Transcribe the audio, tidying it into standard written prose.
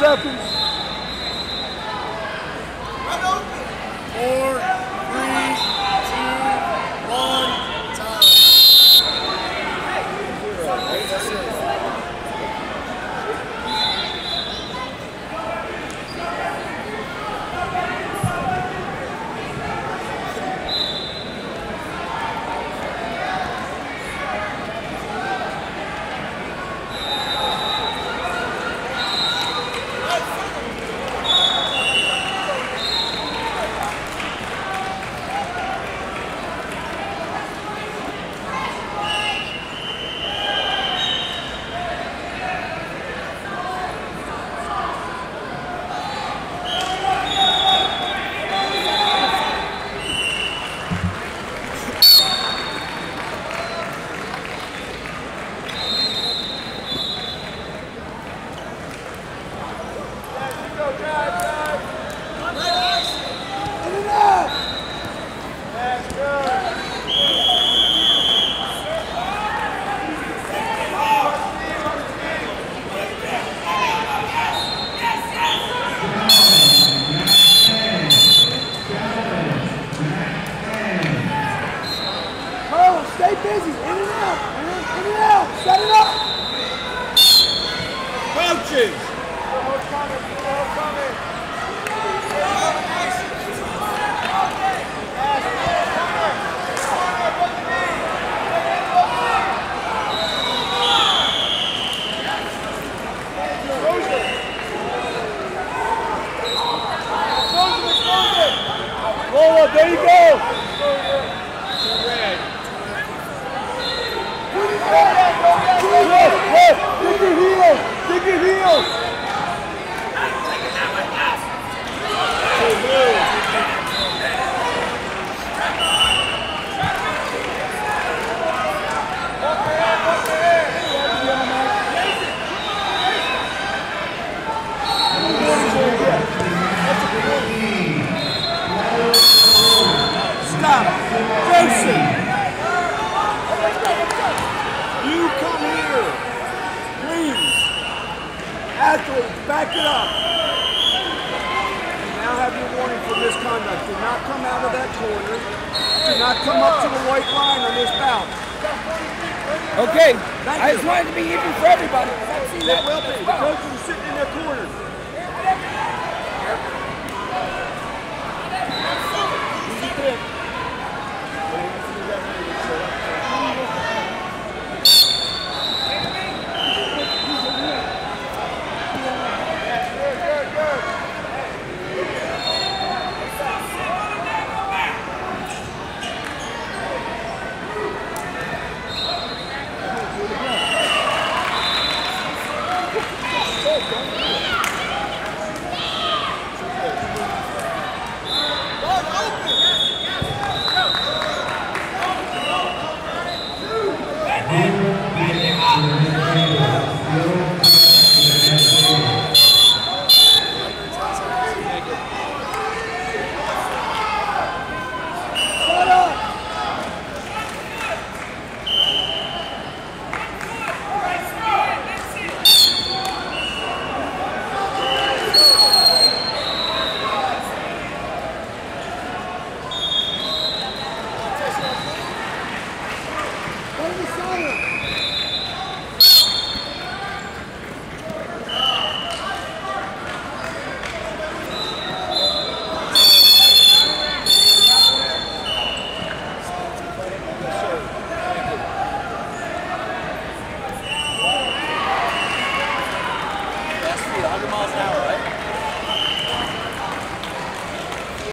seconds. 4, 3, 2, 1, time. Stay busy, in and out, set it up. Coaches! Roll up, there you go. Dig your heels! Dig your heels! Stop! Jason! You come here! Please! Athletes, back it up! You now have your warning for misconduct. Do not come out of that corner. Do not come up to the white line on this bout. Okay, I just wanted to be even for everybody. I've seen that. Well, the coach is sitting in their corner.